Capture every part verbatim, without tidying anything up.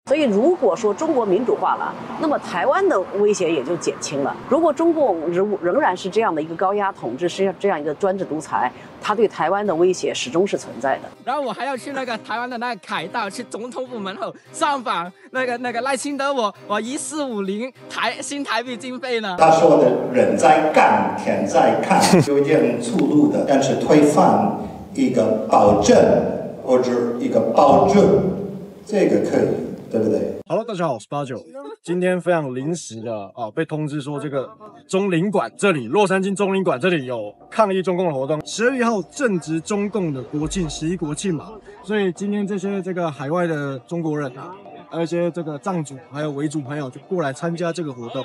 所以如果说中国民主化了，那么台湾的威胁也就减轻了。如果中共仍仍然是这样的一个高压统治，是这样一个专制独裁，它对台湾的威胁始终是存在的。 然后我还要去那个台湾的那个凯道，去总统府门口上访那个那个赖清德我，我一四五零台新台币经费呢。 他说的人在干，天在看，有一点粗鲁的，但是推翻一个保证或者一个保证，这个可以。对不对 ？Hello， 大家好，我是八九。今天非常临时的啊，被通知说这个中领馆这里，洛杉矶中领馆这里有抗议中共的活动。十月一号正值中共的国庆，十一国庆嘛，所以今天这些这个海外的中国人啊，还有一些这个藏族还有维族朋友就过来参加这个活动。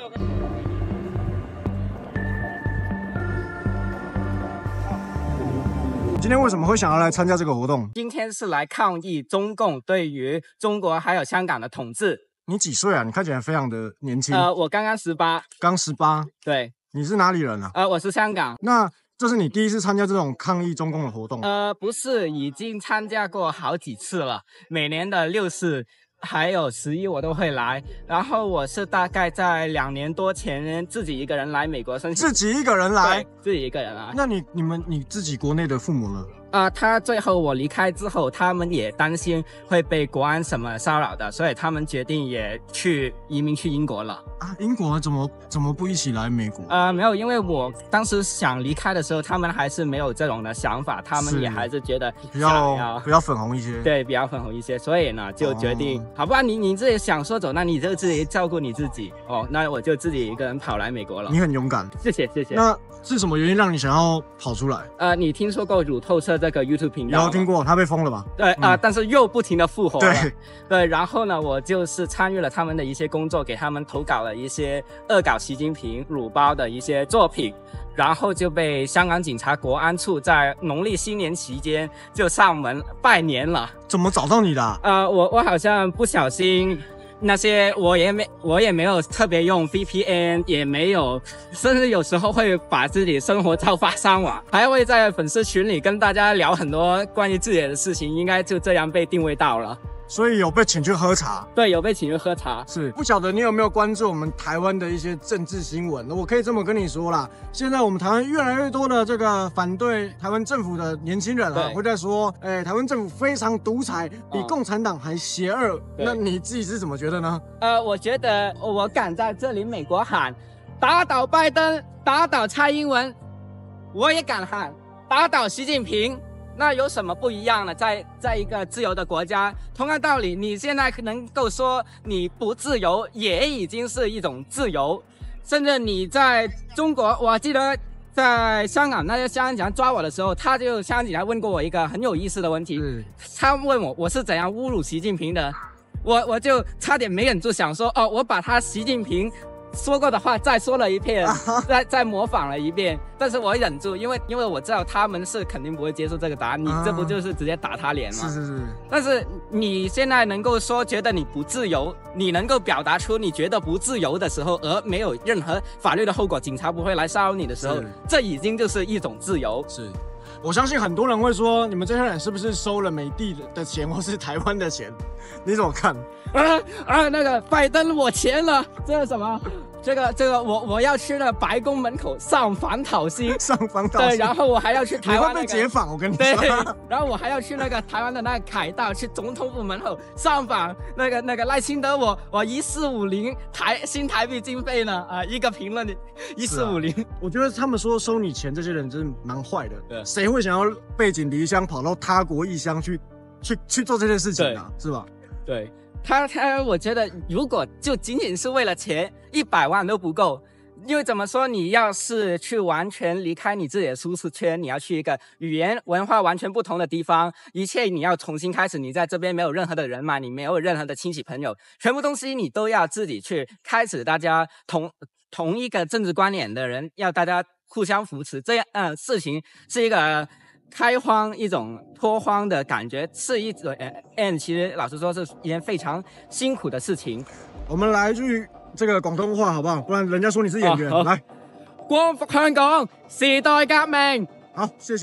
今天为什么会想要来参加这个活动？ 今天是来抗议中共对于中国还有香港的统治。 你几岁啊？你看起来非常的年轻。 呃，我刚刚十八。 刚十八。 对。 你是哪里人啊？ 呃，我是香港。 那这是你第一次参加这种抗议中共的活动？ 呃，不是，已经参加过好几次了。每年的六四还有十一我都会来。然后我是大概在两年多前自己一个人来美国申请。 自己一个人来？ 对，自己一个人来。 那你你们你自己国内的父母呢？ 啊、呃，他最后我离开之后，他们也担心会被国安什么骚扰的，所以他们决定也去移民去英国了。 啊，英国怎么怎么不一起来美国？ 呃，没有，因为我当时想离开的时候，他们还是没有这种的想法，他们也还是觉得比较比较粉红一些。 对，比较粉红一些，所以呢就决定，哦、好吧，你你自己想说走，那你就自己照顾你自己哦，那我就自己一个人跑来美国了。 你很勇敢， 谢谢谢谢。 那是什么原因让你想要跑出来？ 呃，你听说过路透社这个 YouTube 频道？ 有听过，他被封了吧？ 对啊、呃嗯，但是又不停的复活了。 对对，然后呢，我就是参与了他们的一些工作，给他们投稿了一些恶搞习近平、辱包的一些作品，然后就被香港警察国安处在农历新年期间就上门拜年了。 怎么找到你的、啊？ 呃，我我好像不小心。那些我也没我也没有特别用 V P N， 也没有，甚至有时候会把自己生活照发上网，还会在粉丝群里跟大家聊很多关于自己的事情，应该就这样被定位到了。 所以有被请去喝茶？ 对，有被请去喝茶。 是，不晓得你有没有关注我们台湾的一些政治新闻？我可以这么跟你说啦，现在我们台湾越来越多的这个反对台湾政府的年轻人啊，会在说，哎、欸，台湾政府非常独裁，比共产党还邪恶。嗯、那你自己是怎么觉得呢？ 呃，我觉得我敢在这里美国喊，打倒拜登，打倒蔡英文，我也敢喊，打倒习近平。那有什么不一样呢？在在一个自由的国家，同样道理，你现在能够说你不自由，也已经是一种自由。甚至你在中国，我记得在香港那些香港警察抓我的时候，他就香港警察问过我一个很有意思的问题，嗯、他问我我是怎样侮辱习近平的，我我就差点没忍住想说，哦，我把他习近平说过的话再说了一遍，再再模仿了一遍，但是我忍住，因为因为我知道他们是肯定不会接受这个答案，你这不就是直接打他脸吗？ 是是是。 但是你现在能够说觉得你不自由，你能够表达出你觉得不自由的时候，而没有任何法律的后果，警察不会来骚扰你的时候，这已经就是一种自由。 是。我相信很多人会说，你们这些人是不是收了美帝的钱或是台湾的钱？你怎么看？ 啊啊！那个拜登我签了，这是什么？这个这个我我要去那个白宫门口上访讨薪， 上访讨薪。 对，然后我还要去台湾、那个， 你会被解访，我跟你说。 对，然后我还要去那个台湾的那个凯道，去总统府门口上访那个那个赖清德我我一四五零台新台币经费呢啊、呃，一个评论一四五零。 我觉得他们说收你钱这些人真的蛮坏的，对，谁会想要背井离乡跑到他国异乡去去去做这件事情啊？是吧？ 对。他他，我觉得如果就仅仅是为了钱，一百万都不够。因为怎么说，你要是去完全离开你自己的舒适圈，你要去一个语言文化完全不同的地方，一切你要重新开始。你在这边没有任何的人脉，你没有任何的亲戚朋友，全部东西你都要自己去开始。大家同同一个政治观念的人，要大家互相扶持，这样呃事情是一个。开荒一种脱荒的感觉，是一种呃 ，and 其实老实说是一件非常辛苦的事情。 我们来句这个广东话好不好？不然人家说你是演员。哦、来， 光復香港，時代革命。 好，謝謝。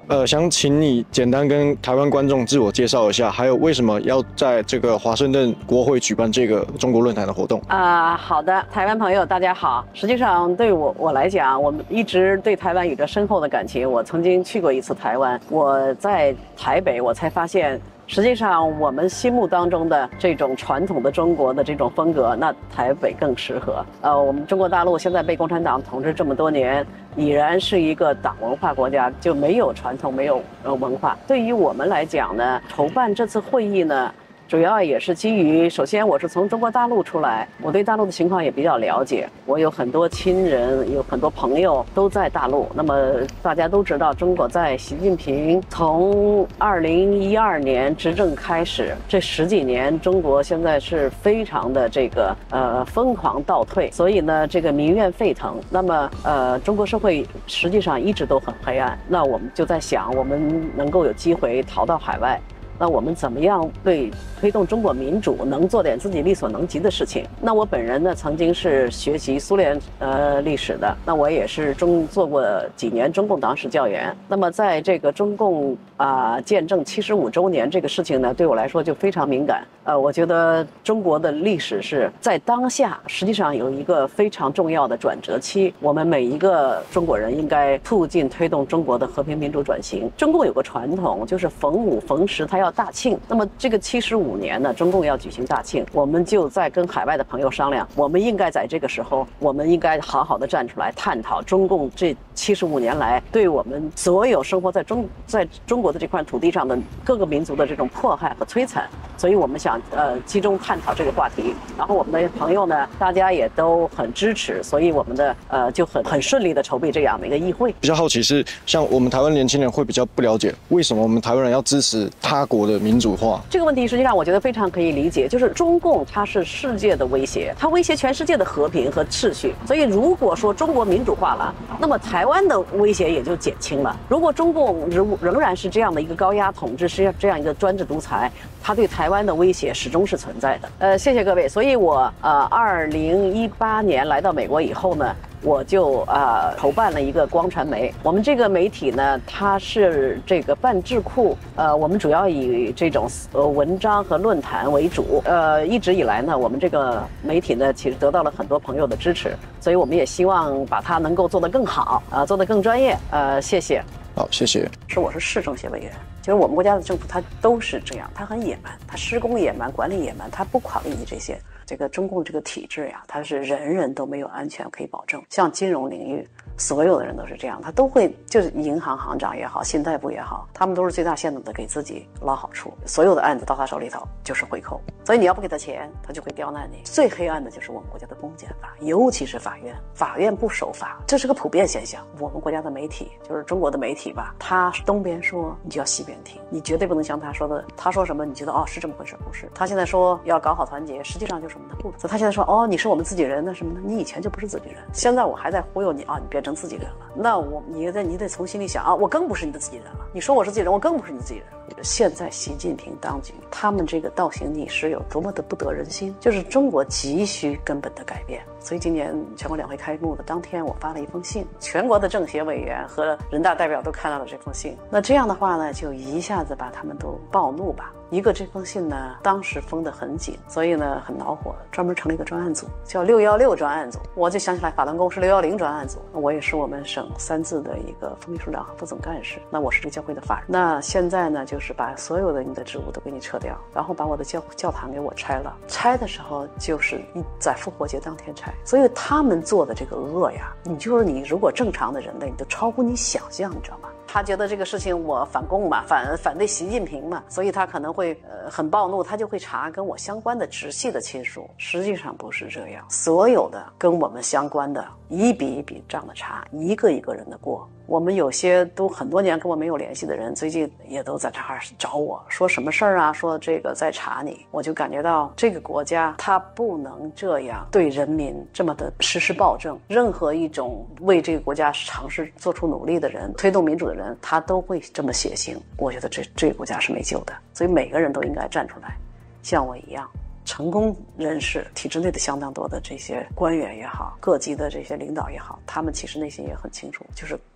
呃，想请你简单跟台湾观众自我介绍一下，还有为什么要在这个华盛顿国会举办这个中国论坛的活动啊、呃？好的，台湾朋友大家好。实际上对我我来讲，我们一直对台湾有着深厚的感情。我曾经去过一次台湾，我在台北，我才发现。实际上，我们心目当中的这种传统的中国的这种风格，那台北更适合。呃，我们中国大陆现在被共产党统治这么多年，已然是一个党文化国家，就没有传统，没有呃文化。对于我们来讲呢，筹办这次会议呢，主要也是基于，首先我是从中国大陆出来，我对大陆的情况也比较了解，我有很多亲人，有很多朋友都在大陆。那么大家都知道，中国在习近平从二零一二年执政开始，这十几年，中国现在是非常的这个呃疯狂倒退，所以呢，这个民怨沸腾。那么呃，中国社会实际上一直都很黑暗。那我们就在想，我们能够有机会逃到海外。那我们怎么样对推动中国民主能做点自己力所能及的事情？那我本人呢，曾经是学习苏联呃历史的，那我也是中做过几年中共党史教员。那么在这个中共啊、呃、建政七十五周年这个事情呢，对我来说就非常敏感。呃，我觉得中国的历史是在当下实际上有一个非常重要的转折期，我们每一个中国人应该促进推动中国的和平民主转型。中共有个传统，就是逢五逢十他要大庆。那么这个七十五年呢，中共要举行大庆，我们就在跟海外的朋友商量，我们应该在这个时候，我们应该好好的站出来探讨中共这七十五年来对我们所有生活在中在中国的这块土地上的各个民族的这种迫害和摧残。所以我们想呃集中探讨这个话题，然后我们的朋友呢，大家也都很支持，所以我们的呃就很很顺利的筹备这样的一个议会。 比较好奇是，像我们台湾年轻人会比较不了解，为什么我们台湾人要支持他国的民主化？ 这个问题实际上我觉得非常可以理解，就是中共它是世界的威胁，它威胁全世界的和平和秩序。所以如果说中国民主化了，那么台湾的威胁也就减轻了。如果中共仍仍然是这样的一个高压统治，是这样一个专制独裁，它对台湾的威胁始终是存在的。呃，谢谢各位。所以我呃，二零一八年来到美国以后呢，我就呃筹办了一个光传媒。我们这个媒体呢，它是这个办智库，呃，我们主要以这种呃文章和论坛为主。呃，一直以来呢，我们这个媒体呢，其实得到了很多朋友的支持，所以我们也希望把它能够做得更好，啊、呃，做得更专业。呃，谢谢。 好，谢谢。 是，我是市政协委员。就是我们国家的政府，它都是这样，它很野蛮，它施工野蛮，管理野蛮，它不考虑你这些。这个中共这个体制呀，它是人人都没有安全可以保证。像金融领域，所有的人都是这样，他都会就是银行行长也好，信贷部也好，他们都是最大限度的给自己捞好处。所有的案子到他手里头就是回扣，所以你要不给他钱，他就会刁难你。最黑暗的就是我们国家的公检法，尤其是法院，法院不守法，这是个普遍现象。我们国家的媒体，就是中国的媒体吧，他东边说，你就要西边听，你绝对不能像他说的，他说什么你觉得哦是这么回事，不是。他现在说要搞好团结，实际上就是我们的不。所以他现在说哦你是我们自己人，那什么呢？你以前就不是自己人，现在我还在忽悠你啊，你变成自己人了。那我你得你得从心里想啊，我更不是你的自己人了。你说我是自己人，我更不是你自己人了。现在习近平当局，他们这个倒行逆施有多么的不得人心，就是中国急需根本的改变。所以今年全国两会开幕的当天，我发了一封信，全国的政协委员和人大代表都看到了这封信。那这样的话呢，就一下子把他们都暴怒吧。一个这封信呢，当时封得很紧，所以呢很恼火，专门成立一个专案组，叫六一六专案组。我就想起来法轮功是六一零专案组，我也是我们省三自的一个副秘书长和副总干事。那我是这个教会的法人。那现在呢，就是把所有的你的职务都给你撤掉，然后把我的教教堂给我拆了。拆的时候就是在复活节当天拆。所以他们做的这个恶呀，你就是你如果正常的人类，你都超乎你想象，你知道吗？他觉得这个事情我反共嘛，反反对习近平嘛，所以他可能会呃很暴怒，他就会查跟我相关的直系的亲属。实际上不是这样，所有的跟我们相关的一笔一笔账的查，一个一个人的过。我们有些都很多年跟我没有联系的人，最近也都在这儿找我说什么事儿啊，说这个在查你。我就感觉到这个国家它不能这样对人民这么的实施暴政，任何一种为这个国家尝试做出努力的人，推动民主的人，他都会这么血腥。我觉得这这个国家是没救的，所以每个人都应该站出来，像我一样。成功人士，体制内的相当多的这些官员也好，各级的这些领导也好，他们其实内心也很清楚，就是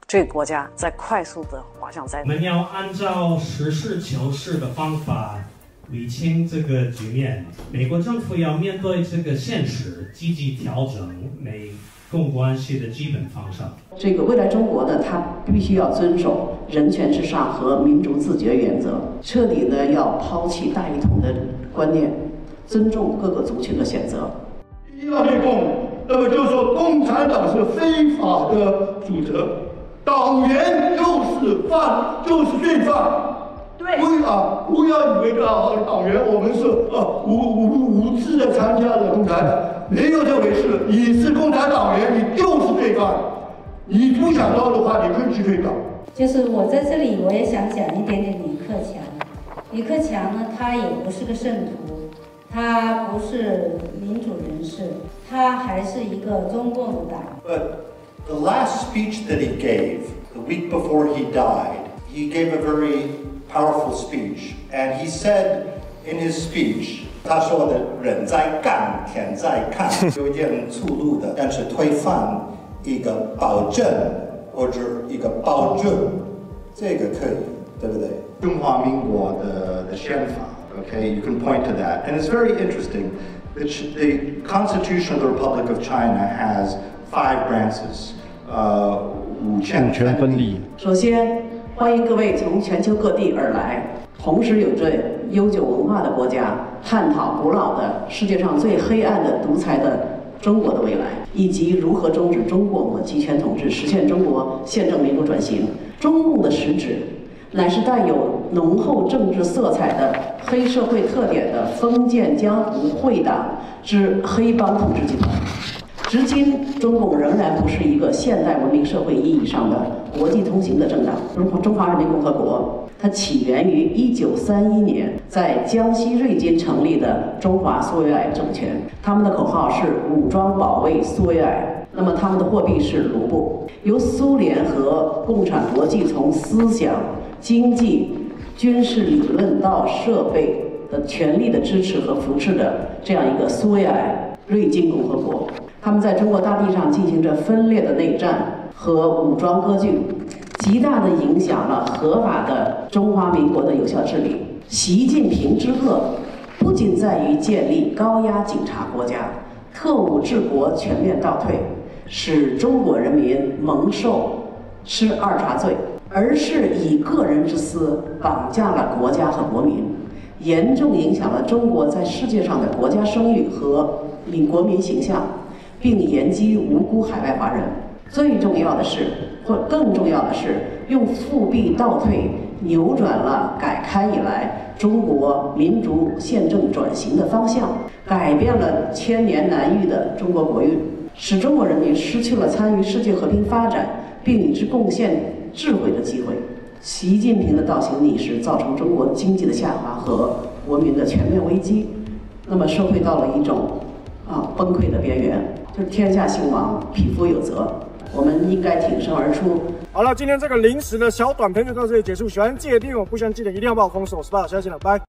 这个国家在快速的滑向灾难。 我们要按照实事求是的方法理清这个局面。美国政府要面对这个现实，积极调整美共关系的基本方向。 这个未来中国呢，它必须要遵守人权至上和民族自决原则，彻底呢要抛弃大一统的观念，尊重各个族群的选择。 一要内共，那么就是说共产党是非法的组织，党员就是犯，就是罪犯。对。不啊，不要以为这啊党员我们是呃无无无知的参加了共产党，没有这回事。你是共产党员，你就是罪犯。你不想到的话，你可以去退党。 就是我在这里，我也想讲一点点李克强。李克强呢，他也不是个圣徒，他不是民主人士，他还是一个中共党。 But the last speech that he gave, the week before he died, he gave a very powerful speech, and he said in his speech, 他说的人在干，天在看，有一点粗鲁的，但是推翻一个保证或者一个保证，这个可以，对不对？中华民国的的宪法 ，okay, you can point to that, and it's very interesting. The, the Constitution of the Republic of China has five branches. 呃，五权分立。 首先，欢迎各位从全球各地而来，同时有着悠久文化的国家，探讨古老的世界上最黑暗的独裁的中国的未来，以及如何终止中共的集权统治，实现中国宪政民主转型。中共的实质乃是带有浓厚政治色彩的黑社会特点的封建江湖会党之黑帮统治集团。至今，中共仍然不是一个现代文明社会意义上的国际通行的政党。中中华人民共和国，它起源于一九三一年在江西瑞金成立的中华苏维埃政权，他们的口号是武装保卫苏维埃。那么他们的货币是卢布，由苏联和共产国际从思想、经济、军事理论到设备的全力的支持和扶持的这样一个苏维埃瑞金共和国。他们在中国大地上进行着分裂的内战和武装割据，极大地影响了合法的中华民国的有效治理。习近平之恶不仅在于建立高压警察国家，特务治国全面倒退，使中国人民蒙受吃二茬罪，而是以个人之私绑架了国家和国民，严重影响了中国在世界上的国家声誉和民国民形象，并延击无辜海外华人。最重要的是，或更重要的是，用复辟倒退扭转了改开以来中国民主宪政转型的方向，改变了千年难遇的中国国运，使中国人民失去了参与世界和平发展并与之贡献智慧的机会。习近平的倒行逆施造成中国经济的下滑和国民的全面危机，那么社会到了一种啊崩溃的边缘，就是天下兴亡，匹夫有责。我们应该挺身而出。 好了，今天这个临时的小短片就到这里结束。喜欢记得订阅我，不喜欢记得一定要帮我封锁。我是巴老，下期见了，拜。